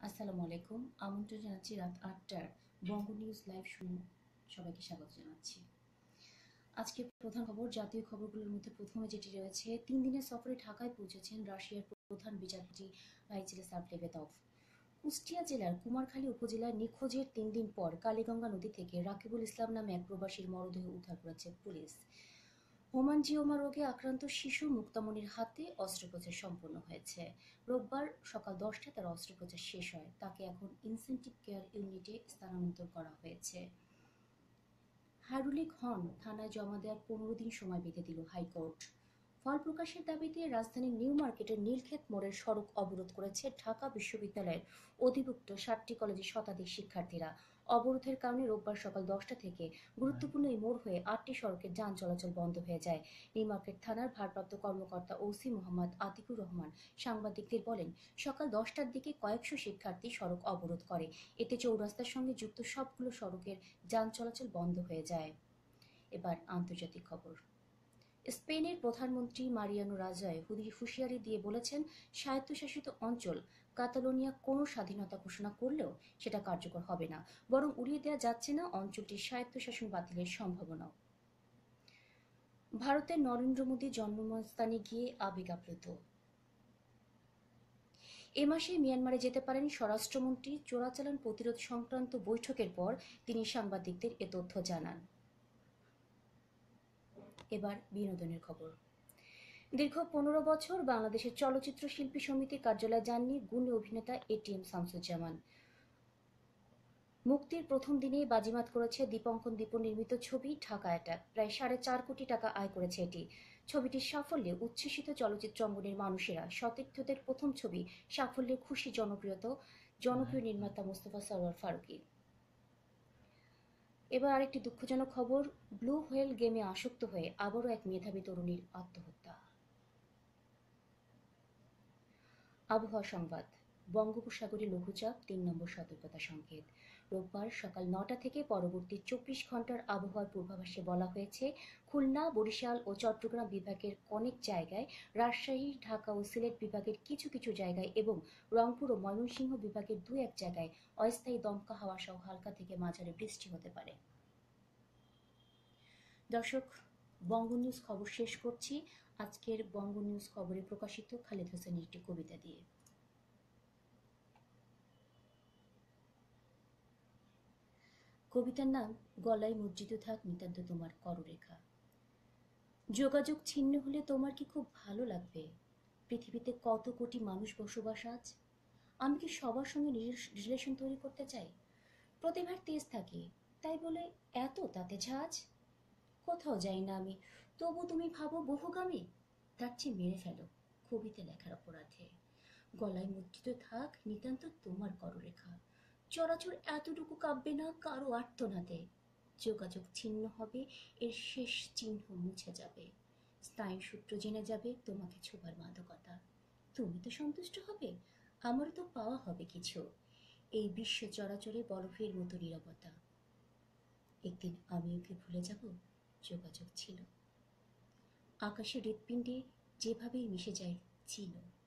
আসসালামু আলাইকুম। আমন্ত্রণ জানাচ্ছি রাত ৮টার বঙ্গ নিউজ লাইভ সবাইকে স্বাগত জানাচ্ছি। আজকে প্রধান খবর, জাতীয় খবরগুলোর মধ্যে প্রথমে যেটি রয়েছে, ৩ দিনের সফরে ঢাকায় পৌঁছেছেন রাশিয়ার প্রধান বিচারপতি ভাইচিলে সাবলেভেতভ। কুষ্টিয়া জেলার কুমারখালী উপজেলার নিখোঁজের ৩ দিন পর কালীগঙ্গা নদী থেকে রাকিবুল ইসলাম নামে এক প্রবাসীর মরদেহ উদ্ধার করেছে পুলিশ। হোমানজিওমা রোগে আক্রান্ত শিশু মুক্তামণির হাতে অস্ত্রোপচার সম্পন্ন হয়েছে। রোববার সকাল 10টায় তার অস্ত্রোপচার শেষ হয়। তাকে এখন ইনসেনটিভ কেয়ার ইউনিটে স্থানান্তর করা হয়েছে। হারুলিক হন থানায় জমা দেওয়ার 15 দিন সময় বেঁধে দিল হাইকোর্ট। ফল প্রকাশের দাবিতে রাজধানীর নিউ মার্কেটের নীলক্ষেত মোড়ের সড়ক অবরোধ করেছে ঢাকা বিশ্ববিদ্যালয়ের অধিভুক্ত 7টি কলেজের শতাধিক শিক্ষার্থীরা। অবরোধের কারণে রোববার সকাল 10টা থেকে গুরুত্বপূর্ণ এই মোড় হয়ে 8টি সড়কের যান চলাচল বন্ধ হয়ে যায়। নিউ মার্কেট থানার ভারপ্রাপ্ত কর্মকর্তা ওসি মোহাম্মদ আতিকুর রহমান সাংবাদিকদের বলেন, সকাল 10টার দিকে কয়েকশো শিক্ষার্থী সড়ক অবরোধ করে। এতে চৌরাস্তার সঙ্গে যুক্ত সবগুলো সড়কের যান চলাচল বন্ধ হয়ে যায়। এবার আন্তর্জাতিক খবর। স্পেনের প্রধানমন্ত্রী মারিয়ানো রাজয় হুঁশিয়ারি দিয়ে বলেছেন, স্বায়ত্তশাসিত অঞ্চল কাতালোনিয়া কোনো স্বাধীনতা ঘোষণা করলেও সেটা কার্যকর হবে না, বরং উড়িয়ে দেওয়া যাচ্ছে না অঞ্চলটির স্বায়ত্তশাসন বাতিলের সম্ভাবনাও। ভারতের নরেন্দ্র মোদী জন্মস্থানে গিয়ে আবেগ আপ্লুত। এ মাসে মিয়ানমারে যেতে পারেন স্বরাষ্ট্রমন্ত্রী। চোরাচালান প্রতিরোধ সংক্রান্ত বৈঠকের পর তিনি সাংবাদিকদের এ তথ্য জানান। এবার বিনোদনের খবর। দীর্ঘ 15 বছর বাংলাদেশের চলচ্চিত্র শিল্পী সমিতির কার্যালয়ে যাননি গুণী অভিনেতা এটিএম শামসুজ্জামান। মুক্তির প্রথম দিনেই বাজিমাত করেছে দীপঙ্কন দীপন নির্মিত ছবি ঢাকা অ্যাটাক। প্রায় 4.5 কোটি টাকা আয় করেছে এটি। ছবিটির সাফল্যে উচ্ছ্বসিত চলচ্চিত্র অঙ্গনের মানুষেরা। সতীর্থদের প্রথম ছবি সাফল্যে খুশি জনপ্রিয় নির্মাতা মোস্তফা সরোয়ার ফারুকী। এবার আরেকটি দুঃখজনক খবর, ব্লু হোয়েল গেমে আসক্ত হয়ে আবারও এক মেধাবী তরুণীর আত্মহত্যা। আবহাওয়া সংবাদ। বঙ্গোপসাগরে লঘুচাপ 3 নম্বর সতর্কতা সংকেত। রোববার সকাল 9টা থেকে পরবর্তী 24 ঘন্টার আবহাওয়ার পূর্বাভাসে বলা হয়েছে, খুলনা, বরিশাল ও চট্টগ্রাম বিভাগের অনেক জায়গায়, রাজশাহী, ঢাকা ও সিলেট বিভাগের কিছু কিছু জায়গায় এবং রংপুর ও ময়মনসিংহ বিভাগের 2-1 জায়গায় অস্থায়ী দমকা হাওয়া সহ হালকা থেকে মাঝারি বৃষ্টি হতে পারে। দর্শক, বঙ্গ নিউজ খবর শেষ করছি আজকের বঙ্গ নিউজ খবরে প্রকাশিত খালিদ হোসেনের একটি কবিতা দিয়ে। কবিতার নাম গলায় মজ্জিত থাক নিতান্ত তোমার কররেখা। যোগাযোগ ছিন্ন হলে তোমার কি খুব ভালো লাগবে? পৃথিবীতে কত কোটি মানুষ বসবাস আজ। আমি কি সবার সঙ্গে রিলেশন তৈরি করতে চাই? প্রতিভার তেজ থাকে, তাই বলে এত তাতে ঝাঁজ। কোথাও যাই না আমি, তবু তুমি ভাবো বহুগামী। তার চেয়ে মেরে ফেলো কবিতা লেখার অপরাধে। গলায় মজ্জিত থাক নিতান্ত তোমার কররেখা। চরাচর এতটুকু কাঁপবে না কারো আর্তনাদে। যোগাযোগ ছিন্ন হবে, এর শেষ চিহ্ন মুছে যাবে। স্নায়ুসূত্র জেনে যাবে তোমাকে ছোবার মাদকতা। তুমি তো সন্তুষ্ট হবে, আমারও তো পাওয়া হবে কিছু। এই বিশ্ব চরাচরে বরফের মতো নীরবতা। একদিন আমি ওকে ভুলে যাব, যোগাযোগ ছিল। আকাশের হৃৎপিণ্ডে যেভাবেই মিশে যায় ছিল।